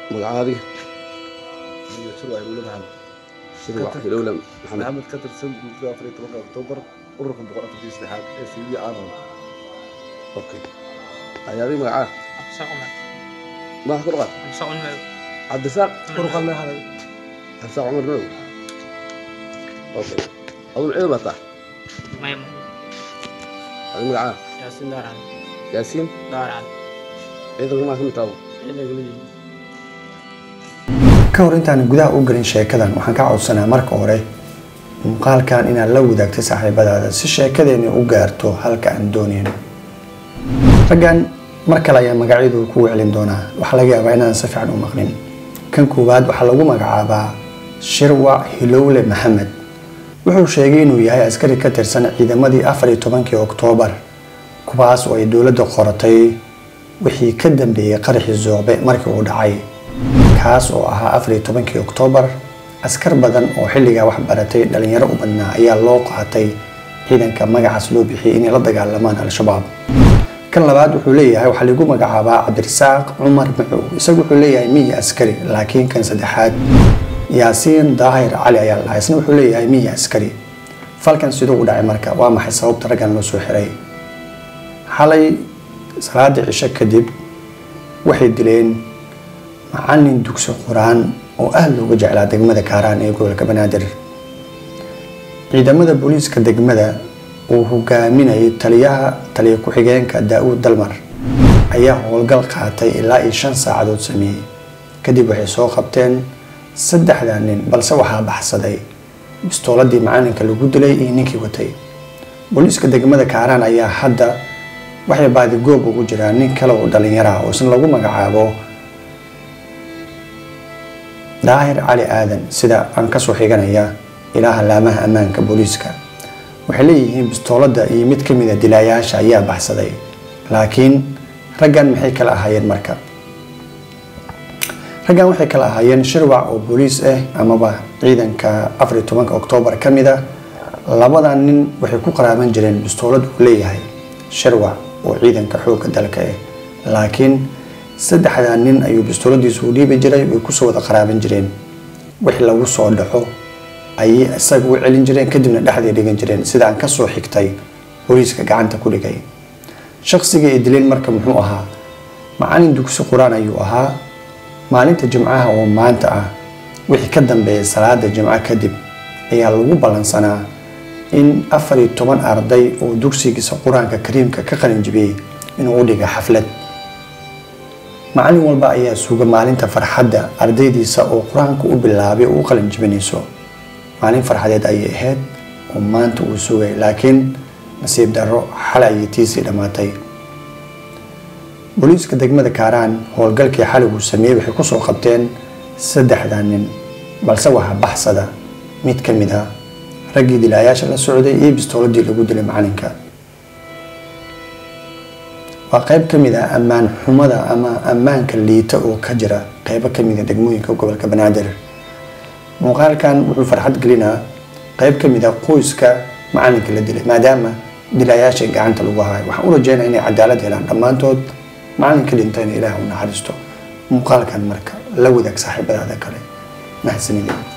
مقعاري شنو يقولوا محمد شروع الأولى محمد كتر سن من 14 أكتوبر ورقم بقول في سلاحات سي أنا أوكي أيامي مقعار ما أخبر غير عبد الساق ورقم من هذا عبد الساق عمر نو أوكي أظن عيد بطاح ما يم هذا مقعار ياسين دار علي ياسين دار علي عيد ما كنت أبو إلا قليل ka hor intaan gudaha u galin sheekadan waxaan ka codsanaa marka hore muuqaalkan inaad la wadaagto saaxiibadaada si sheekadeeni u gaarto halka aan doonayno raggan mar kale ayaa magacyadu ku celin doonaa waxa laga yaabaa inaan si fiican u maqlin kan koowaad waxa lagu magacaabaa Shirwac Hilowle Maxamed wuxuu sheegay inuu yahay askari ka tirsan ciidamadii 14 Oktoobar kuwaas oo ay dawladda qoratay wixii ka dambeeyay qaraxii Zoobe markii uu dhacay kaas oo ahaa 14 Oktoobar askar badan oo xilliga wax baratay dhalinyaro u badnaa ayaa loo qaatay ciidanka magacaas loo bixiyay inay la dagaalamaan al-shabaab kan labaad wuxuu leeyahay waxa lagu magacaabaa Cabdirasaaq Cumar Maxuu isagu wuxuu leeyahay miya askari laakiin kan saddexaad Yaasiin Daahir Cali ayaa la isna wuxuu leeyahay miya askari falkan sidoo u dhacay marka waa maxay sababta raggan loo soo xiray xalay salaada cisha kadib waxay dileen macallin dugsi quraan oo aad looga jeclaa degmada Kaaraan ee gobolka Banaadir ciidamada booliiska degmada oo hogaaminayay taliye ku-xigeenka Daawud Dalmar ayaa howlgal qaatay ilaa 5 saacadood sameeyay kadib waxay soo qabteen 3 nin balse waxaa baxsaday bistooladii macallinka lagu dilay iyo ninkii watay booliiska degmada Kaaraan ayaa hadda waxay baadi goob ugu jiraan nin kale oo dhalinyaro ah oo isna lagu magacaabo Daahir Cali Aadan sida aan ka soo xiganaya ilaha laamaha ammaanka booliiska waxay leeyihiin bistoolada iyo mid ka mid ah dilayaasha ayaa baxsaday laakiin raggan maxay kala ahaayeen marka raggan waxay kala ahaayeen Shirwac oo booliis ah amaba ciidanka 14 Oktoobar kamid ah labadan nin waxay ku qaraaban jireen bistoolad uu leeyahay Shirwac oo ciidanka xoogga dalka ah laakiin saddexdan nin ayuu bistooladiisu u dhiibi jiray way ku soo wada qaraaban jireen wixii lagu soo dhaxo ay isaga u celin jireen kadibna dhaxdii dhigan jireen sida aan ka soo xigtay booliiska gacanta ku dhigay shakhsiga ee dileen marka muxuu ahaa macallin dugsi quraan ayuu ahaa maalinta jimcaha oo maanta ah wixii ka dambeeyay salaada jimcaha kadib ayaa lagu balansanaa in 14 arday oo dugsigiisa quraanka kariimka ka qalin jibiyay inuu u dhigo xaflad macallin walba ayaa suuga maalinta farxadda ardaydiisa oo quraanka u bilaabay oo qalin jibinayso maalin farxadeed ay ahayd oo maanta uu sugay laakiin nasiib darro xalaytiisii dhamaatay booliiska degmada Kaaraan howlgalkii xalay uu sameeyay waxay ku soo qabteen 3 nin balse waxa baxsada mid ka mid ah raggii dilayaasha la socday iyo bistooladii lagu dilay macallinka waa qayb ka mid ah ammaan xumada ama ammaanka liita oo ka jira qayb ka mid ah degmooyinka gobolka Banaadir muuqaalkan wuxuu farxad gelinaa qayb ka mid ah qoyska macallinka la dilay maadaama dilayaasha gacanta lagu hayo waxaan u rajaynayaa inay cadaalad helaan dhamaantood macallinka dhintayna Ilaahay u naxariisto muuqaalkan marka la wadaag saaxiibadaada kale mahadsanidin